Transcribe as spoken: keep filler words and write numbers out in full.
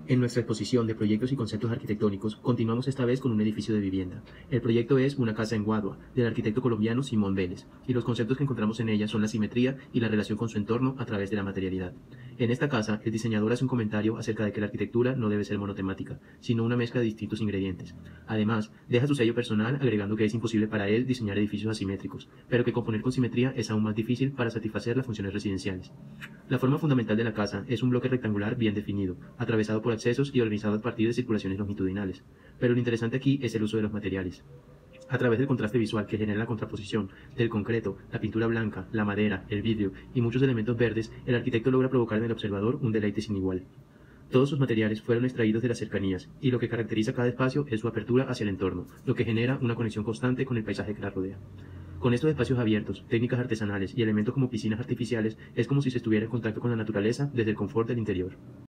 En nuestra exposición de proyectos y conceptos arquitectónicos, continuamos esta vez con un edificio de vivienda. El proyecto es Una casa en Guadua, del arquitecto colombiano Simón Vélez, y los conceptos que encontramos en ella son la simetría y la relación con su entorno a través de la materialidad. En esta casa, el diseñador hace un comentario acerca de que la arquitectura no debe ser monotemática, sino una mezcla de distintos ingredientes. Además, deja su sello personal agregando que es imposible para él diseñar edificios asimétricos, pero que componer con simetría es aún más difícil para satisfacer las funciones residenciales. La forma fundamental de la casa es un bloque rectangular bien definido, atravesado por accesos y organizado a partir de circulaciones longitudinales. Pero lo interesante aquí es el uso de los materiales. A través del contraste visual que genera la contraposición del concreto, la pintura blanca, la madera, el vidrio y muchos elementos verdes, el arquitecto logra provocar en el observador un deleite sin igual. Todos sus materiales fueron extraídos de las cercanías, y lo que caracteriza cada espacio es su apertura hacia el entorno, lo que genera una conexión constante con el paisaje que la rodea. Con estos espacios abiertos, técnicas artesanales y elementos como piscinas artificiales, es como si se estuviera en contacto con la naturaleza desde el confort del interior.